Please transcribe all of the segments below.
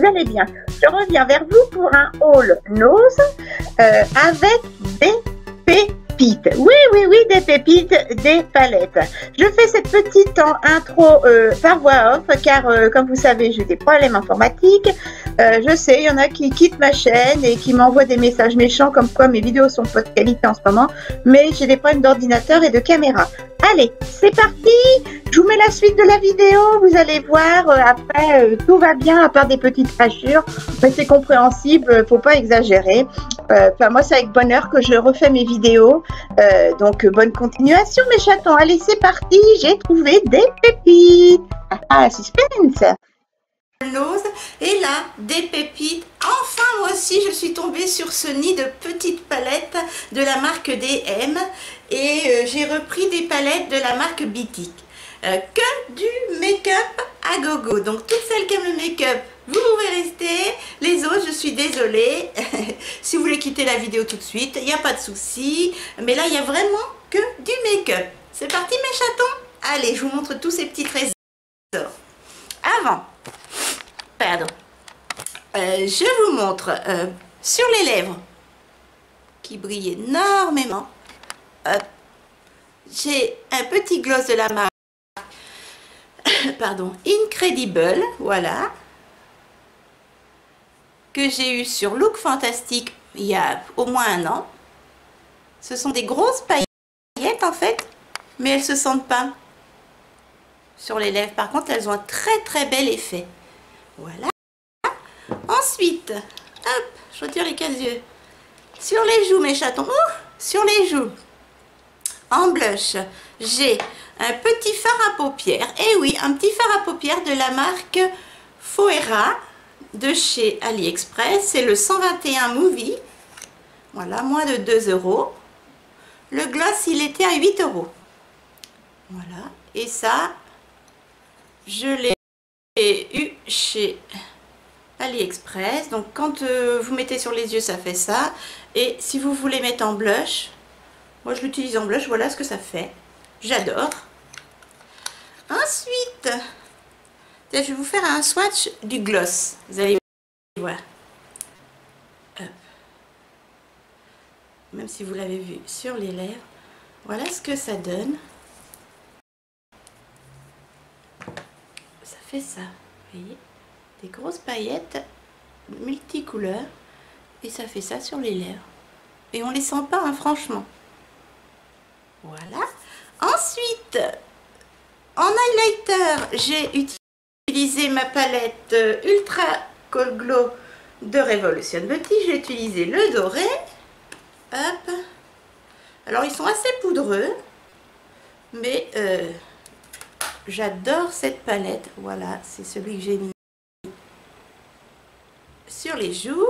vous allez bien. Je reviens vers vous pour un haul nose avec des pépites. Oui, des pépites, des palettes. Je fais cette petite intro par voix off car comme vous savez, j'ai des problèmes informatiques. Je sais, il y en a qui quittent ma chaîne et qui m'envoient des messages méchants comme quoi mes vidéos sont de haute qualité en ce moment, mais j'ai des problèmes d'ordinateur et de caméra. Allez, c'est parti. Je vous mets la suite de la vidéo, vous allez voir, après tout va bien à part des petites hachures, mais c'est compréhensible, faut pas exagérer. Enfin moi c'est avec bonheur que je refais mes vidéos, donc bonne continuation mes chatons. Allez c'est parti, j'ai trouvé des pépites. Ah, suspense. Et là, des pépites. Enfin, moi aussi, je suis tombée sur ce nid de petites palettes de la marque DM. Et j'ai repris des palettes de la marque Bitic. Que du make-up à gogo. Donc, toutes celles qui aiment le make-up, vous pouvez rester. Les autres, je suis désolée. Si vous voulez quitter la vidéo tout de suite, il n'y a pas de souci. Mais là, il n'y a vraiment que du make-up. C'est parti, mes chatons. Allez, je vous montre tous ces petits trésors. Je vous montre sur les lèvres qui brillent énormément. J'ai un petit gloss de la marque Incredible, voilà, que j'ai eu sur Look Fantastic il y a au moins un an. Ce sont des grosses paillettes en fait, mais elles se sentent pas sur les lèvres. Par contre, elles ont un très bel effet. Voilà. Ensuite, hop, je retire les casiers. Sur les joues, mes chatons, sur les joues, en blush, j'ai un petit fard à paupières. Et oui, un petit fard à paupières de la marque Foera de chez AliExpress. C'est le 121 Movie. Voilà, moins de 2 €. Le gloss, il était à 8 €. Voilà. Et ça, je l'ai eu chez AliExpress. Donc quand vous mettez sur les yeux, ça fait ça. Et si vous voulez mettre en blush, moi je l'utilise en blush, voilà ce que ça fait. J'adore. Ensuite, je vais vous faire un swatch du gloss. Vous allez voir. Hop. Même si vous l'avez vu sur les lèvres, voilà ce que ça donne. Ça fait ça, vous voyez, des grosses paillettes multicouleurs et ça fait ça sur les lèvres et on les sent pas, hein, franchement. Voilà. Ensuite, en highlighter, j'ai utilisé ma palette Ultra Cold Glow de Revolution Beauty. J'ai utilisé le doré. Hop. Alors ils sont assez poudreux, mais j'adore cette palette. Voilà, c'est celui que j'ai mis sur les joues.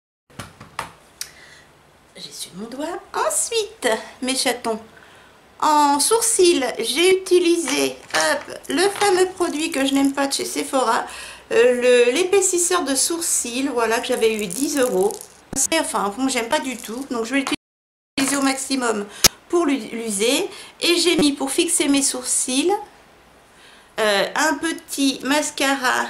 J'ai sur mon doigt. Ensuite, mes chatons, en sourcils, j'ai utilisé le fameux produit que je n'aime pas de chez Sephora, l'épaississeur de sourcils, voilà, que j'avais eu 10 €. Enfin, bon, j'aime pas du tout, donc je vais l'utiliser au maximum pour l'user. Et j'ai mis, pour fixer mes sourcils, un petit mascara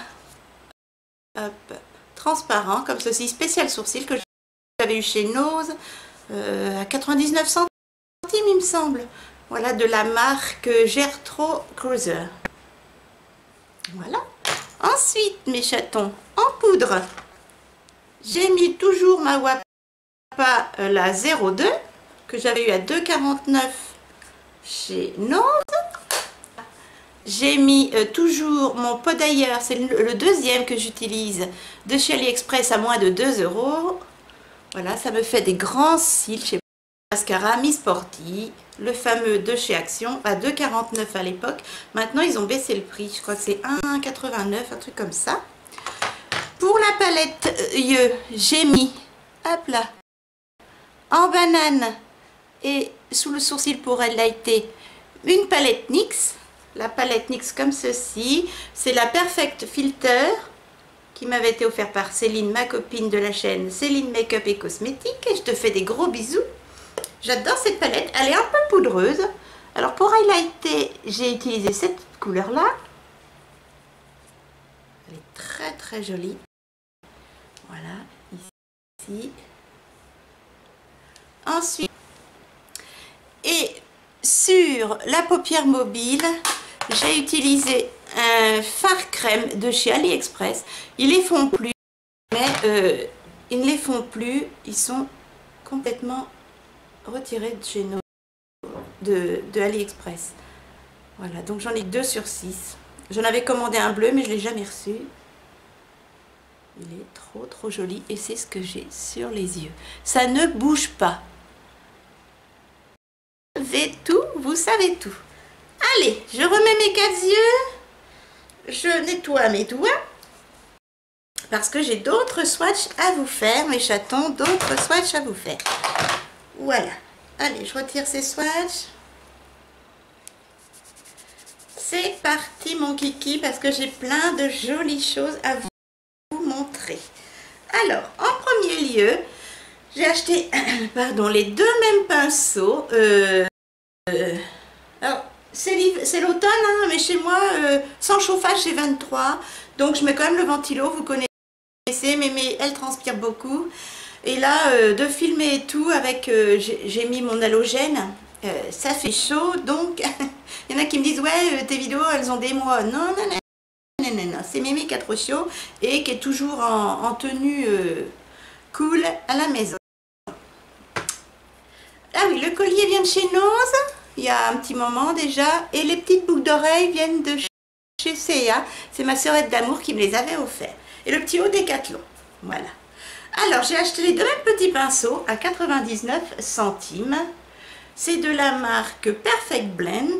transparent comme ceci, spécial sourcil, que j'avais eu chez Nose à 99 centimes il me semble. Voilà, de la marque Gertrude Cruiser. Voilà. Ensuite, mes chatons, en poudre, j'ai mis toujours ma Wapa, la 02, que j'avais eu à 2,49 € chez Nose. J'ai mis toujours mon pot d'ailleurs, c'est le deuxième que j'utilise de chez AliExpress à moins de 2 €. Voilà, ça me fait des grands cils chez Mascara Mi Sporty, le fameux de chez Action, à 2,49 € à l'époque. Maintenant, ils ont baissé le prix, je crois que c'est 1,89 €, un truc comme ça. Pour la palette yeux, j'ai mis, hop là, en banane et sous le sourcil pour highlighter, une palette NYX. La palette NYX comme ceci, c'est la Perfect Filter qui m'avait été offerte par Céline, ma copine de la chaîne Céline Make-up et Cosmétiques. Et je te fais des gros bisous. J'adore cette palette, elle est un peu poudreuse. Alors pour highlighter, j'ai utilisé cette couleur là. Elle est très jolie. Ensuite, et sur la paupière mobile, j'ai utilisé un fard crème de chez AliExpress. Ils les font plus, mais ils ne les font plus. Ils sont complètement retirés de chez nous, de AliExpress. Voilà, donc j'en ai 2 sur 6. J'en avais commandé un bleu, mais je ne l'ai jamais reçu. Il est trop joli et c'est ce que j'ai sur les yeux. Ça ne bouge pas. Vous savez tout, vous savez tout. Allez, je remets mes 4 yeux. Je nettoie mes doigts. Parce que j'ai d'autres swatchs à vous faire, mes chatons, d'autres swatchs à vous faire. Voilà. Allez, je retire ces swatchs. C'est parti mon kiki, parce que j'ai plein de jolies choses à vous montrer. Alors, en premier lieu, j'ai acheté pardon, les 2 mêmes pinceaux. Alors, c'est l'automne, hein, mais chez moi, sans chauffage, c'est 23. Donc, je mets quand même le ventilo, vous connaissez, mais elle transpire beaucoup. Et là, de filmer et tout, avec j'ai mis mon halogène, ça fait chaud. Donc, il y en a qui me disent, ouais, tes vidéos, elles ont des mois. Non, non, non. Non, c'est Mémé qui a trop chaud et qui est toujours en tenue cool à la maison. Ah oui, le collier vient de chez Nose, il y a un petit moment déjà, et les petites boucles d'oreilles viennent de chez C&A. C'est ma sœurette d'amour qui me les avait offerts. Et le petit haut Décathlon, voilà. Alors, j'ai acheté les 2 mêmes petits pinceaux à 99 centimes. C'est de la marque Perfect Blend,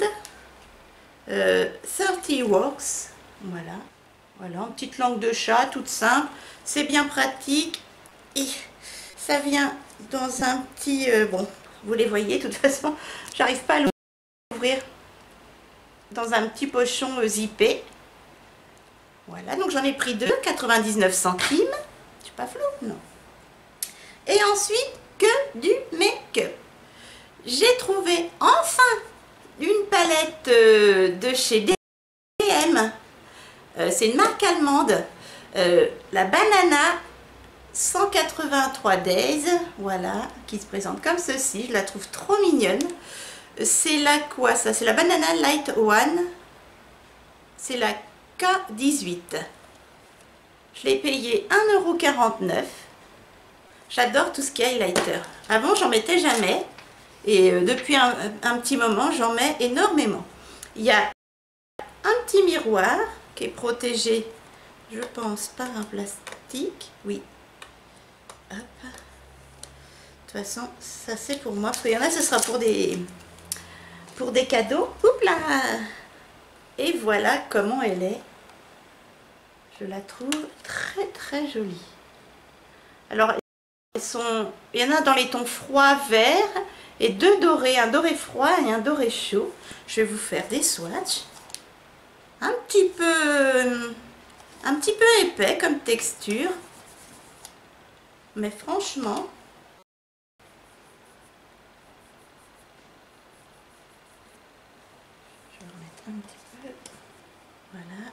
30 Works. Voilà, voilà, en petite langue de chat, toute simple, c'est bien pratique et ça vient dans un petit, bon, vous les voyez, de toute façon, j'arrive pas à l'ouvrir, dans un petit pochon zippé. Voilà, donc j'en ai pris 2, 99 centimes, je suis pas flou, non. Et ensuite, que du make-up. J'ai trouvé enfin une palette de chez DM. C'est une marque allemande, la Banana 183 Days, voilà, qui se présente comme ceci. Je la trouve trop mignonne. C'est la quoi ça? C'est la Banana Light One. C'est la K18. Je l'ai payé 1,49 €. J'adore tout ce qui est highlighter. Avant, j'en mettais jamais. Et depuis un petit moment, j'en mets énormément. Il y a un petit miroir qui est protégé, je pense, par un plastique. Oui. Hop. De toute façon, ça c'est pour moi. Parce qu'il y en a, ce sera pour des cadeaux. Oups là. Et voilà comment elle est. Je la trouve très jolie. Alors, il y en a dans les tons froid vert et 2 dorés, un doré froid et un doré chaud. Je vais vous faire des swatchs. Un petit peu épais comme texture, mais franchement, je vais remettre un petit peu, voilà,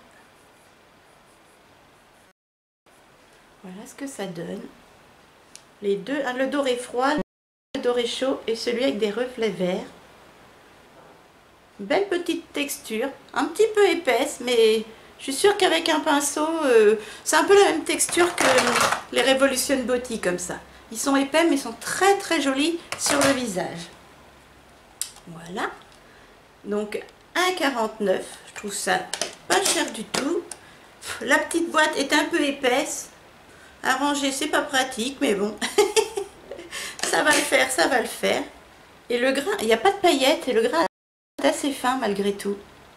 voilà ce que ça donne. Les deux, le doré froid, le doré chaud et celui avec des reflets verts. Belle petite texture, un petit peu épaisse, mais je suis sûre qu'avec un pinceau, c'est un peu la même texture que les Revolution Beauty comme ça. Ils sont épais, mais ils sont très jolis sur le visage. Voilà. Donc 1,49 €, je trouve ça pas cher du tout. La petite boîte est un peu épaisse. À ranger, c'est pas pratique, mais bon. Ça va le faire, ça va le faire. Et le grain, il n'y a pas de paillettes et le grain est assez fin malgré tout.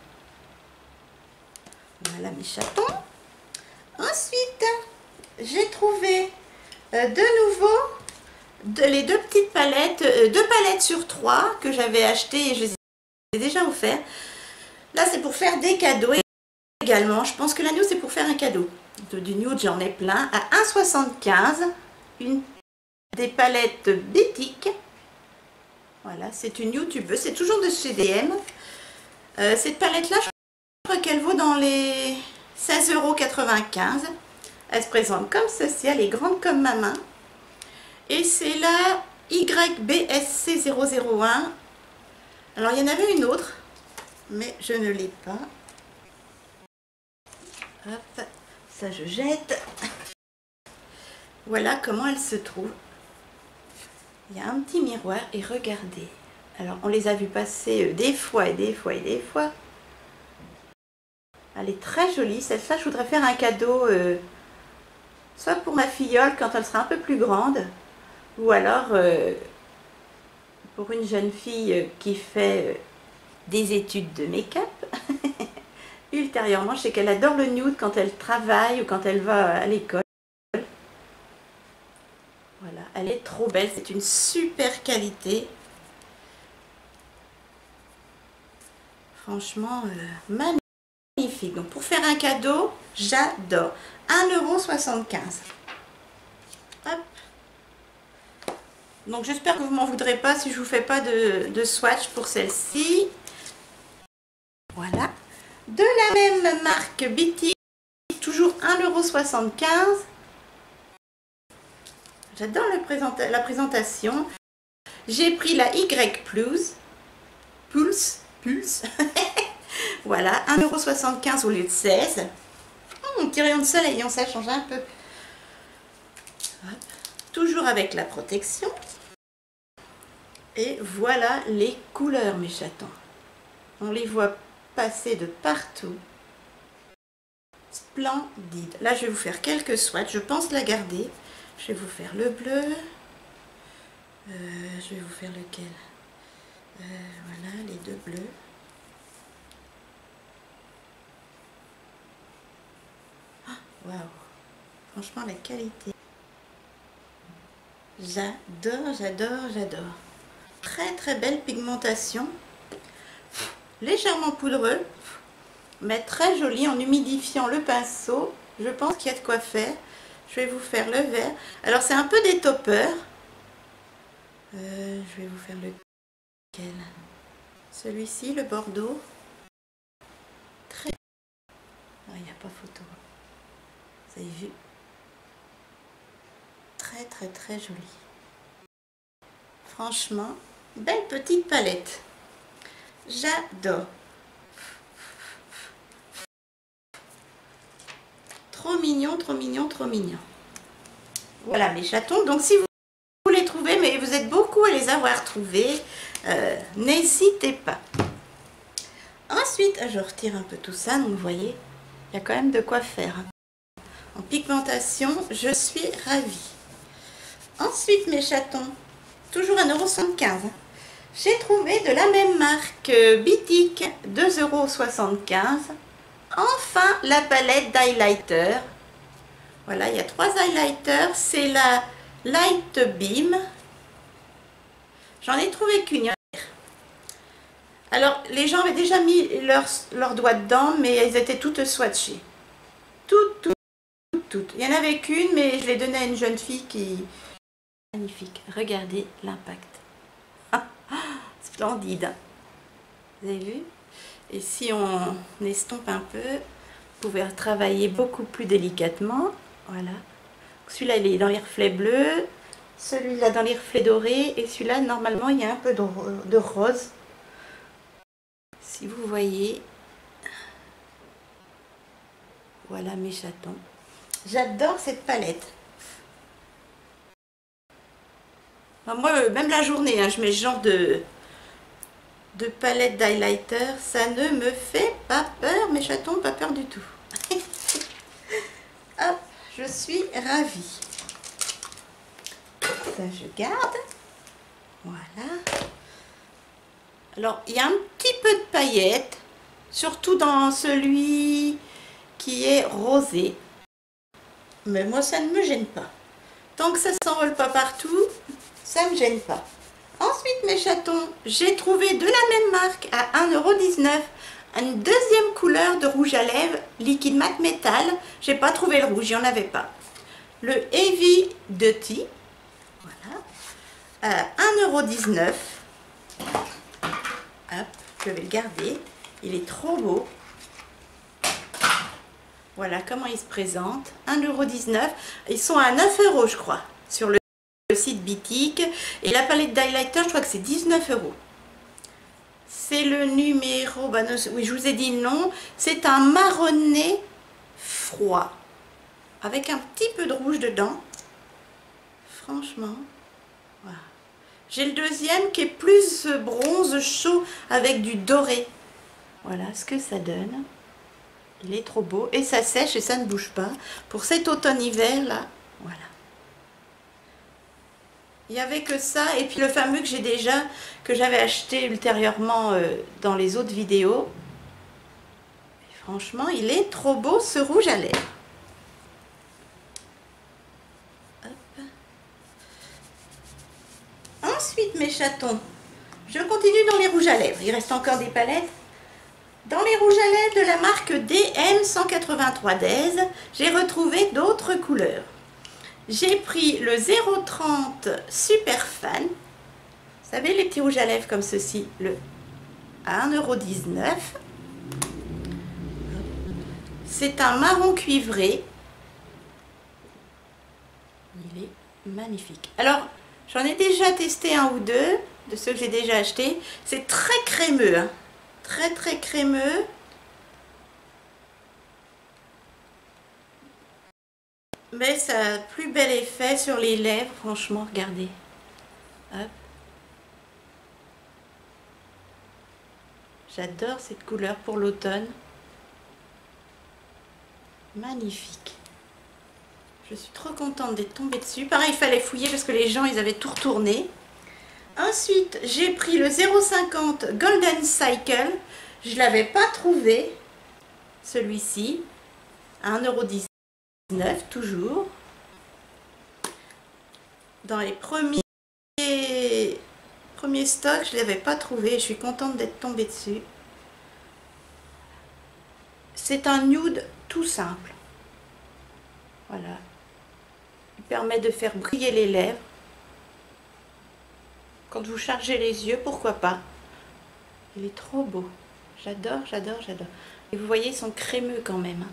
Voilà mes chatons. Ensuite, j'ai trouvé de nouveau les 2 petites palettes, 2 palettes sur 3 que j'avais achetées et je les ai déjà offertes. Là, c'est pour faire des cadeaux également. Je pense que la nude, c'est pour faire un cadeau. Du nude, j'en ai plein. À 1,75 €, des palettes Bétique. Voilà, c'est une youtubeuse, c'est toujours de chez DM. Cette palette-là, je crois qu'elle vaut dans les 16,95 €. Elle se présente comme ceci, elle est grande comme ma main. Et c'est la YBSC001. Alors il y en avait une autre, mais je ne l'ai pas. Hop, ça je jette. Voilà comment elle se trouve. Il y a un petit miroir et regardez. Alors on les a vus passer des fois et des fois et des fois. Elle est très jolie. Celle-là, je voudrais faire un cadeau, soit pour ma filleule quand elle sera un peu plus grande, ou alors pour une jeune fille qui fait des études de make-up. Ultérieurement, je sais qu'elle adore le nude quand elle travaille ou quand elle va à l'école. Voilà, elle est trop belle. C'est une super qualité. Franchement, magnifique. Donc pour faire un cadeau, j'adore. 1,75 €. Hop. Donc j'espère que vous m'en voudrez pas si je vous fais pas de swatch pour celle-ci. Voilà. De la même marque Bitty, toujours 1,75 €. J'adore la présentation. J'ai pris la Y Pulse. Voilà, 1,75 € au lieu de 16 €. Petit rayon de soleil, ça change un peu. Hop. Toujours avec la protection. Et voilà les couleurs, mes chatons. On les voit passer de partout. Splendide. Là, je vais vous faire quelques swatchs. Je pense la garder. Je vais vous faire le bleu. Je vais vous faire lequel? Voilà, les deux bleus. Waouh, franchement la qualité, j'adore, j'adore, j'adore. Très très belle pigmentation, légèrement poudreux, mais très joli en humidifiant le pinceau. Je pense qu'il y a de quoi faire. Je vais vous faire le vert. Alors c'est un peu des toppers. Je vais vous faire lequel? Celui-ci, le bordeaux. Très... Ah, il n'y a pas photo. Vous avez vu? Très très très joli. Franchement, belle petite palette. J'adore. Trop mignon, trop mignon, trop mignon. Voilà mes chatons. Donc si vous les trouvez, mais vous êtes beaucoup à les avoir trouvés, n'hésitez pas. Ensuite, je retire un peu tout ça. Donc vous voyez, il y a quand même de quoi faire. En pigmentation, je suis ravie. Ensuite, mes chatons, toujours 1,75 €. J'ai trouvé de la même marque Bitic, 2,75 €. Enfin, la palette d'highlighter. Voilà, il y a 3 highlighters. C'est la Light Beam. J'en ai trouvé qu'une. Alors, les gens avaient déjà mis leurs doigts dedans, mais elles étaient toutes swatchées. Toutes. Il n'y en avait qu'une, mais je l'ai donnée à une jeune fille qui... Magnifique. Regardez l'impact. Splendide. Vous avez vu? Et si on estompe un peu, vous pouvez travailler beaucoup plus délicatement. Voilà. Celui-là, il est dans les reflets bleus. Celui-là dans les reflets dorés. Et celui-là, normalement, il y a un peu de rose. Si vous voyez. Voilà mes chatons. J'adore cette palette. Enfin, moi, même la journée, je mets ce genre de palette d'highlighter. Ça ne me fait pas peur, mes chatons, pas peur du tout. Hop, je suis ravie. Ça, je garde. Voilà. Alors, il y a un petit peu de paillettes, surtout dans celui qui est rosé. Mais moi, ça ne me gêne pas. Tant que ça ne s'envole pas partout, ça ne me gêne pas. Ensuite, mes chatons, j'ai trouvé de la même marque à 1,19 € une deuxième couleur de rouge à lèvres liquide mat métal. J'ai pas trouvé le rouge, il n'y en avait pas. Le Heavy Duty, voilà, à 1,19 €. Hop, je vais le garder. Il est trop beau. Voilà comment il se présente. 1,19 €. Ils sont à 9 € je crois, sur le site Bitic. Et la palette d'highlighter, je crois que c'est 19 €. C'est le numéro, bah non, oui, je vous ai dit non. C'est un marronné froid. Avec un petit peu de rouge dedans. Franchement. Voilà. J'ai le deuxième qui est plus bronze chaud avec du doré. Voilà ce que ça donne. Il est trop beau. Et ça sèche et ça ne bouge pas. Pour cet automne-hiver là. Voilà. Il n'y avait que ça. Et puis le fameux que j'ai déjà, que j'avais acheté ultérieurement dans les autres vidéos. Et franchement, il est trop beau ce rouge à lèvres. Ensuite, mes chatons, je continue dans les rouges à lèvres. Il reste encore des palettes. Dans les rouges à lèvres de la marque DM 183 Days, j'ai retrouvé d'autres couleurs. J'ai pris le 030 Super Fan. Vous savez, les petits rouges à lèvres comme ceci, le à 1,19 €. C'est un marron cuivré. Il est magnifique. Alors, j'en ai déjà testé un ou deux de ceux que j'ai déjà achetés. C'est très crémeux, hein. Très très crémeux. Mais ça a plus bel effet sur les lèvres, franchement, regardez. Hop. J'adore cette couleur pour l'automne. Magnifique. Je suis trop contente d'être tombée dessus. Pareil, il fallait fouiller parce que les gens, ils avaient tout retourné. Ensuite, j'ai pris le 0,50 Golden Cycle. Je ne l'avais pas trouvé, celui-ci, à 1,19 €, toujours. Dans les premiers stocks, je ne l'avais pas trouvé. Je suis contente d'être tombée dessus. C'est un nude tout simple. Voilà. Il permet de faire briller les lèvres. Quand vous chargez les yeux, pourquoi pas. Il est trop beau. J'adore, j'adore, j'adore. Et vous voyez, ils sont crémeux quand même.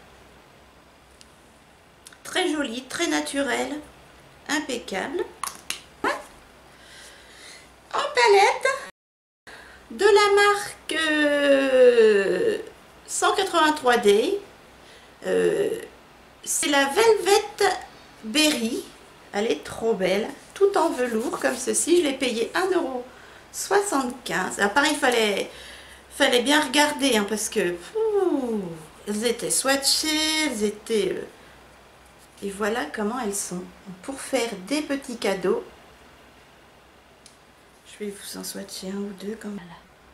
Très joli, très naturel, impeccable. En palette, de la marque 183 Day, c'est la Velvet Berry. Elle est trop belle, tout en velours comme ceci. Je l'ai payé 1,75 €. Alors pareil, il fallait bien regarder, hein, parce que elles étaient swatchées, elles étaient... et voilà comment elles sont. Pour faire des petits cadeaux, je vais vous en swatcher un ou deux comme là.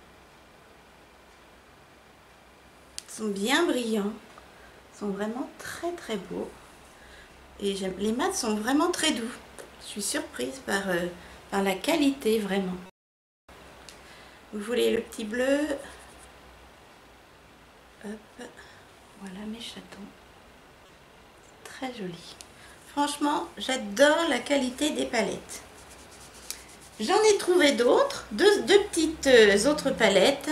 Ils sont bien brillants, ils sont vraiment très très beaux. Et les mats sont vraiment très doux. Je suis surprise par la qualité, vraiment. Vous voulez le petit bleu? Hop, voilà mes chatons. Très joli. Franchement, j'adore la qualité des palettes. J'en ai trouvé d'autres, deux petites autres palettes.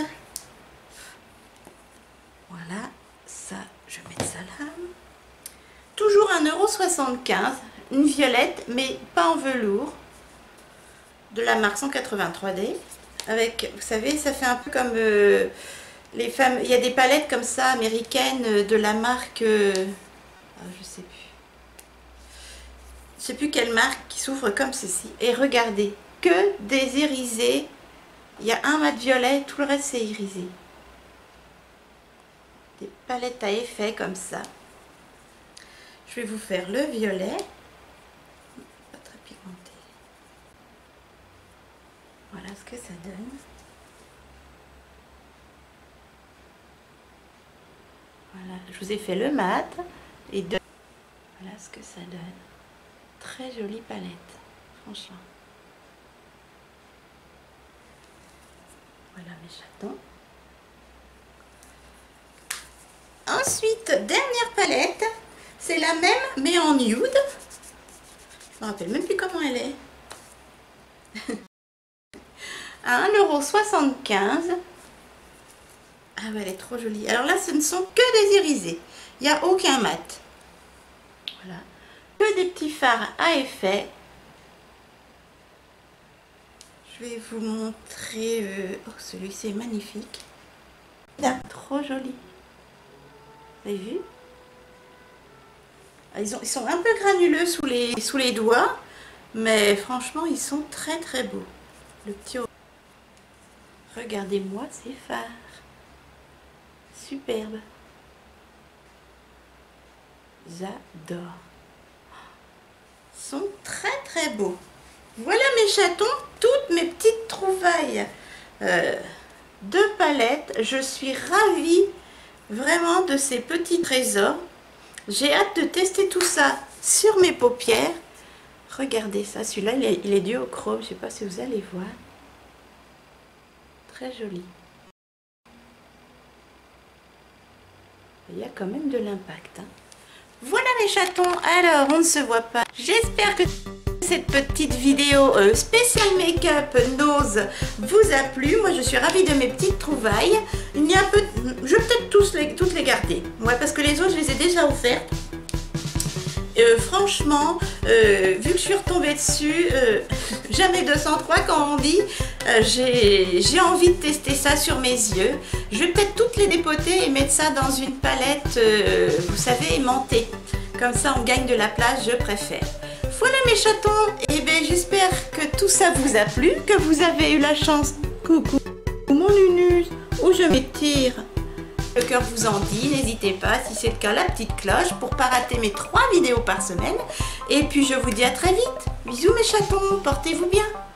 Voilà, ça, je vais mettre ça là. Toujours 1,75 €, une violette, mais pas en velours, de la marque 183 Day. Avec, vous savez, ça fait un peu comme les femmes. Il y a des palettes comme ça américaines de la marque. Je sais plus. Je sais plus quelle marque qui s'ouvre comme ceci. Et regardez, que des irisés. Il y a un mat violet, tout le reste c'est irisé. Des palettes à effet comme ça. Je vais vous faire le violet. Pas très pigmenté. Voilà ce que ça donne. Voilà, je vous ai fait le mat. Et voilà ce que ça donne. Très jolie palette, franchement. Voilà mes chatons. Ensuite, dernière palette. C'est la même, mais en nude. Je me rappelle même plus comment elle est. À 1,75 €. Ah ouais, elle est trop jolie. Alors là, ce ne sont que des irisés. Il n'y a aucun mat. Voilà. Que des petits fards à effet. vais vous montrer... Oh, celui-ci est magnifique. Là, trop joli. Vous avez vu? Ils sont un peu granuleux sous les doigts, mais franchement, ils sont très très beaux. Le petit... Regardez-moi ces phares. Superbe. J'adore. Ils sont très très beaux. Voilà mes chatons, toutes mes petites trouvailles de palettes. Je suis ravie vraiment de ces petits trésors. J'ai hâte de tester tout ça sur mes paupières. Regardez ça, celui-là il est duochrome, je ne sais pas si vous allez voir. Très joli. Il y a quand même de l'impact. Hein. Voilà mes chatons, alors on ne se voit pas. J'espère que cette petite vidéo spéciale make-up Nose vous a plu. Moi je suis ravie de mes petites trouvailles. Il y a un peu, je vais peut-être toutes les garder. Ouais, parce que les autres je les ai déjà offertes. Franchement, vu que je suis retombée dessus, jamais 203 quand on dit, j'ai envie de tester ça sur mes yeux. Je vais peut-être toutes les dépoter et mettre ça dans une palette, vous savez, aimantée. Comme ça on gagne de la place, je préfère. Voilà mes chatons, et bien j'espère que tout ça vous a plu, que vous avez eu la chance, coucou mon nunus, où je m'étire. Le cœur vous en dit, n'hésitez pas, si c'est le cas, la petite cloche pour ne pas rater mes 3 vidéos par semaine. Et puis je vous dis à très vite. Bisous mes chatons, portez-vous bien.